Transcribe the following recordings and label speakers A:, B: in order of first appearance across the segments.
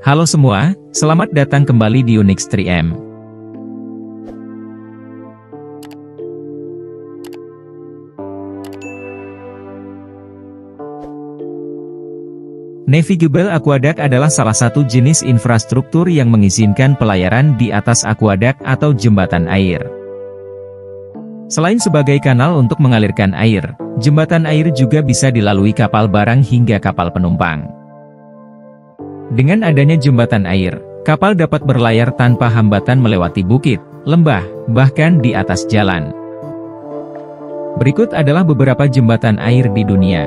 A: Halo semua, selamat datang kembali di Unix 3M. Navigable Aqueduct adalah salah satu jenis infrastruktur yang mengizinkan pelayaran di atas aqueduct atau jembatan air. Selain sebagai kanal untuk mengalirkan air, jembatan air juga bisa dilalui kapal barang hingga kapal penumpang. Dengan adanya jembatan air, kapal dapat berlayar tanpa hambatan melewati bukit, lembah, bahkan di atas jalan. Berikut adalah beberapa jembatan air di dunia.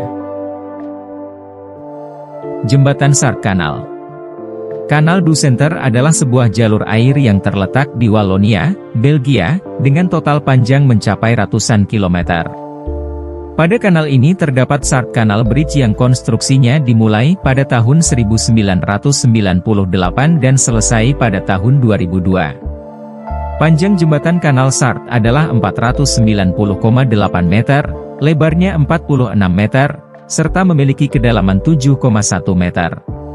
A: Jembatan Sark Canal. Kanal du Center adalah sebuah jalur air yang terletak di Wallonia, Belgia, dengan total panjang mencapai ratusan kilometer. Pada kanal ini terdapat Sark Canal Bridge yang konstruksinya dimulai pada tahun 1998 dan selesai pada tahun 2002. Panjang jembatan kanal Sark adalah 490,8 meter, lebarnya 46 meter, serta memiliki kedalaman 7,1 meter.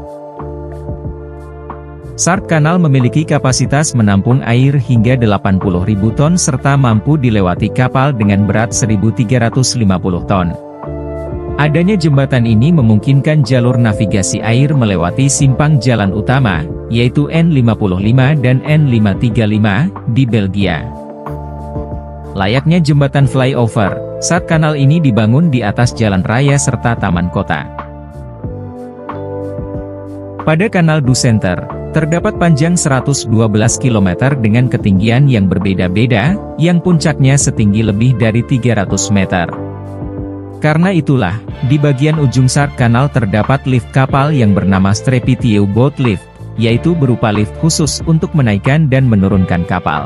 A: Sark Canal memiliki kapasitas menampung air hingga 80.000 ton serta mampu dilewati kapal dengan berat 1.350 ton. Adanya jembatan ini memungkinkan jalur navigasi air melewati simpang jalan utama, yaitu N55 dan N535, di Belgia. Layaknya jembatan flyover, Sark Canal ini dibangun di atas jalan raya serta taman kota. Pada kanal du Center, terdapat panjang 112 km dengan ketinggian yang berbeda-beda, yang puncaknya setinggi lebih dari 300 meter. Karena itulah, di bagian ujung Sark Canal terdapat lift kapal yang bernama Strepitio Boat Lift, yaitu berupa lift khusus untuk menaikkan dan menurunkan kapal.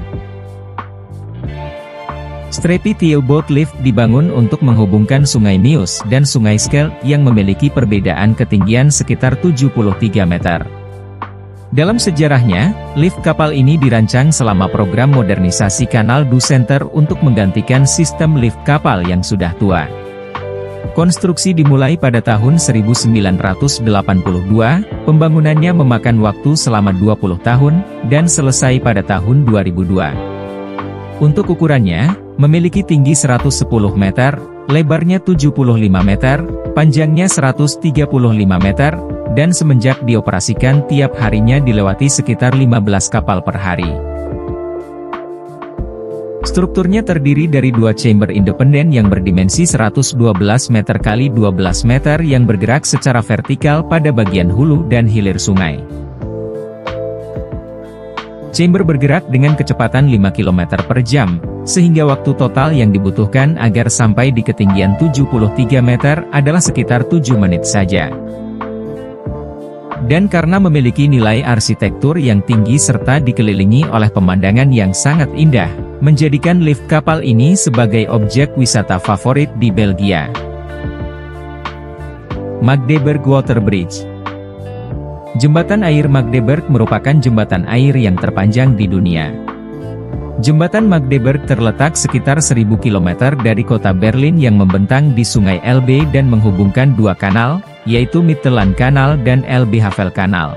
A: Strepitio Boat Lift dibangun untuk menghubungkan Sungai Meuse dan Sungai Scheldt yang memiliki perbedaan ketinggian sekitar 73 meter. Dalam sejarahnya, lift kapal ini dirancang selama program modernisasi kanal du Center untuk menggantikan sistem lift kapal yang sudah tua. Konstruksi dimulai pada tahun 1982, pembangunannya memakan waktu selama 20 tahun, dan selesai pada tahun 2002. Untuk ukurannya, memiliki tinggi 110 meter, lebarnya 75 meter, panjangnya 135 meter, dan semenjak dioperasikan tiap harinya dilewati sekitar 15 kapal per hari. Strukturnya terdiri dari dua chamber independen yang berdimensi 112 meter x 12 meter yang bergerak secara vertikal pada bagian hulu dan hilir sungai. Chamber bergerak dengan kecepatan 5 km per jam, sehingga waktu total yang dibutuhkan agar sampai di ketinggian 73 meter adalah sekitar 7 menit saja. Dan karena memiliki nilai arsitektur yang tinggi serta dikelilingi oleh pemandangan yang sangat indah, menjadikan lift kapal ini sebagai objek wisata favorit di Belgia. Magdeburg Water Bridge. Jembatan air Magdeburg merupakan jembatan air yang terpanjang di dunia. Jembatan Magdeburg terletak sekitar 1000 km dari kota Berlin yang membentang di Sungai Elbe dan menghubungkan dua kanal, yaitu Mittelland Canal dan Elbe Havel Canal.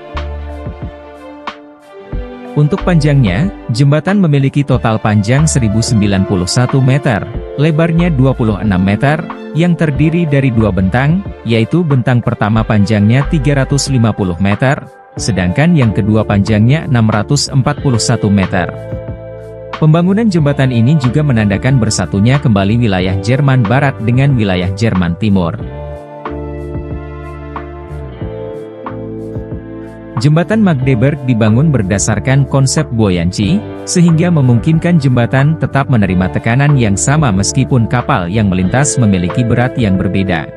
A: Untuk panjangnya, jembatan memiliki total panjang 1091 meter, lebarnya 26 meter, yang terdiri dari dua bentang, yaitu bentang pertama panjangnya 350 meter, sedangkan yang kedua panjangnya 641 meter. Pembangunan jembatan ini juga menandakan bersatunya kembali wilayah Jerman Barat dengan wilayah Jerman Timur. Jembatan Magdeburg dibangun berdasarkan konsep buoyancy, sehingga memungkinkan jembatan tetap menerima tekanan yang sama meskipun kapal yang melintas memiliki berat yang berbeda.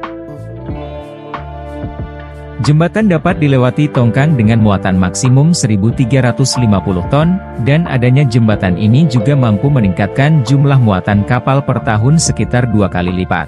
A: Jembatan dapat dilewati tongkang dengan muatan maksimum 1.350 ton, dan adanya jembatan ini juga mampu meningkatkan jumlah muatan kapal per tahun sekitar 2 kali lipat.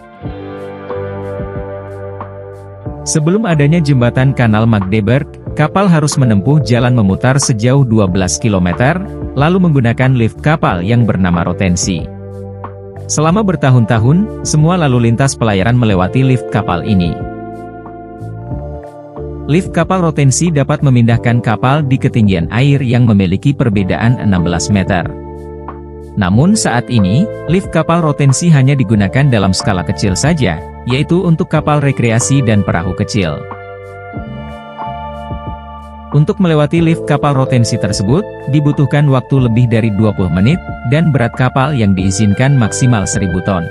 A: Sebelum adanya jembatan kanal Magdeburg, kapal harus menempuh jalan memutar sejauh 12 km, lalu menggunakan lift kapal yang bernama rotensi. Selama bertahun-tahun, semua lalu lintas pelayaran melewati lift kapal ini. lift kapal rotensi dapat memindahkan kapal di ketinggian air yang memiliki perbedaan 16 meter. Namun saat ini, lift kapal rotensi hanya digunakan dalam skala kecil saja, yaitu untuk kapal rekreasi dan perahu kecil. Untuk melewati lift kapal rotensi tersebut, dibutuhkan waktu lebih dari 20 menit, dan berat kapal yang diizinkan maksimal 1000 ton.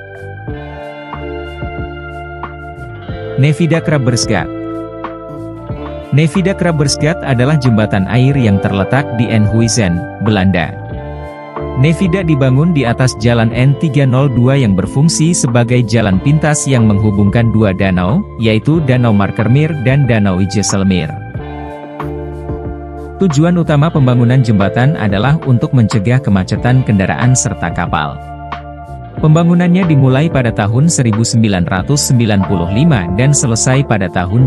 A: Nevida Krabbersgat. Nevida Krabbersgat adalah jembatan air yang terletak di Enkhuizen, Belanda. Nevida dibangun di atas jalan N302 yang berfungsi sebagai jalan pintas yang menghubungkan dua danau, yaitu Danau Markermeer dan Danau IJsselmeer. Tujuan utama pembangunan jembatan adalah untuk mencegah kemacetan kendaraan serta kapal. Pembangunannya dimulai pada tahun 1995 dan selesai pada tahun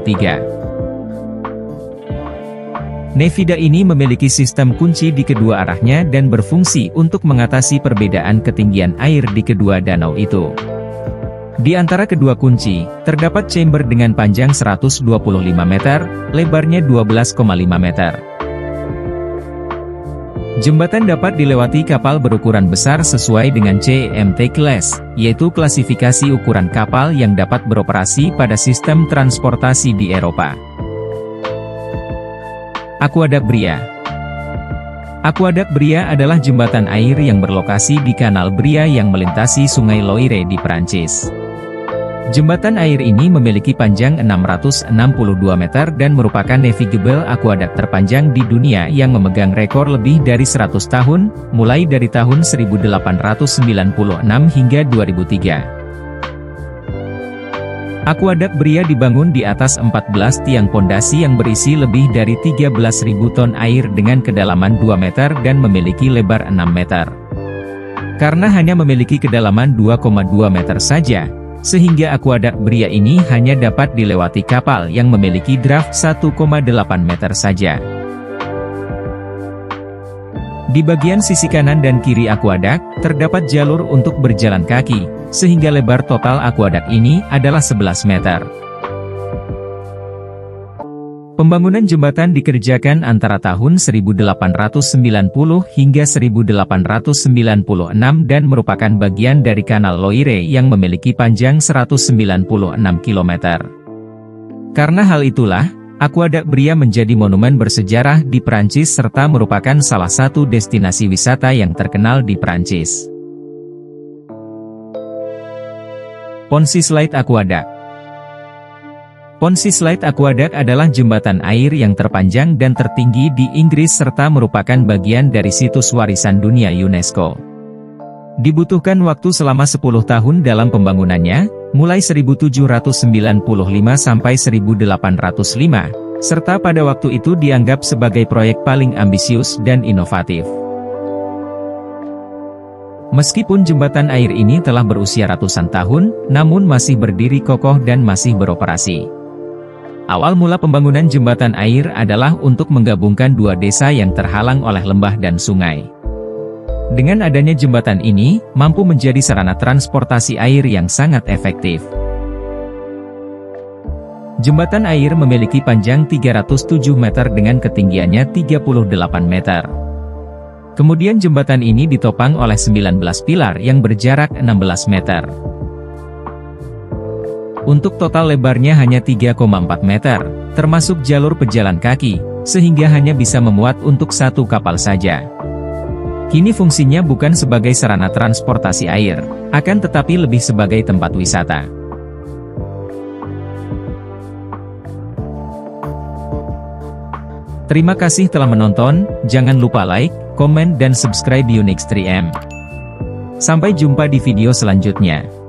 A: 2003. Nevida ini memiliki sistem kunci di kedua arahnya dan berfungsi untuk mengatasi perbedaan ketinggian air di kedua danau itu. Di antara kedua kunci, terdapat chamber dengan panjang 125 meter, lebarnya 12,5 meter. Jembatan dapat dilewati kapal berukuran besar sesuai dengan CMT Class, yaitu klasifikasi ukuran kapal yang dapat beroperasi pada sistem transportasi di Eropa. Aqueduct Bria. Aqueduct Bria adalah jembatan air yang berlokasi di Kanal Bria yang melintasi Sungai Loire di Perancis. Jembatan air ini memiliki panjang 662 meter dan merupakan navigable aqueduct terpanjang di dunia yang memegang rekor lebih dari 100 tahun, mulai dari tahun 1896 hingga 2003. Aqueduct Bria dibangun di atas 14 tiang pondasi yang berisi lebih dari 13.000 ton air dengan kedalaman 2 meter dan memiliki lebar 6 meter. Karena hanya memiliki kedalaman 2,2 meter saja, sehingga Aqueduct Bria ini hanya dapat dilewati kapal yang memiliki draft 1,8 meter saja. Di bagian sisi kanan dan kiri aqueduct, terdapat jalur untuk berjalan kaki, sehingga lebar total aqueduct ini adalah 11 meter. Pembangunan jembatan dikerjakan antara tahun 1890 hingga 1896 dan merupakan bagian dari Kanal Loire yang memiliki panjang 196 km. Karena hal itulah, Aqueduct Bria menjadi monumen bersejarah di Prancis serta merupakan salah satu destinasi wisata yang terkenal di Prancis. Pont-Sislade Aqueduct. Pont-Sislade Aqueduct adalah jembatan air yang terpanjang dan tertinggi di Inggris serta merupakan bagian dari situs warisan dunia UNESCO. Dibutuhkan waktu selama 10 tahun dalam pembangunannya, mulai 1795 sampai 1805, serta pada waktu itu dianggap sebagai proyek paling ambisius dan inovatif. Meskipun jembatan air ini telah berusia ratusan tahun, namun masih berdiri kokoh dan masih beroperasi. Awal mula pembangunan jembatan air adalah untuk menggabungkan dua desa yang terhalang oleh lembah dan sungai. Dengan adanya jembatan ini, mampu menjadi sarana transportasi air yang sangat efektif. Jembatan air memiliki panjang 307 meter dengan ketinggiannya 38 meter. Kemudian jembatan ini ditopang oleh 19 pilar yang berjarak 16 meter. Untuk total lebarnya hanya 3,4 meter, termasuk jalur pejalan kaki, sehingga hanya bisa memuat untuk satu kapal saja. Kini fungsinya bukan sebagai sarana transportasi air, akan tetapi lebih sebagai tempat wisata. Terima kasih telah menonton, jangan lupa like, komen dan subscribe Unix 3M. Sampai jumpa di video selanjutnya.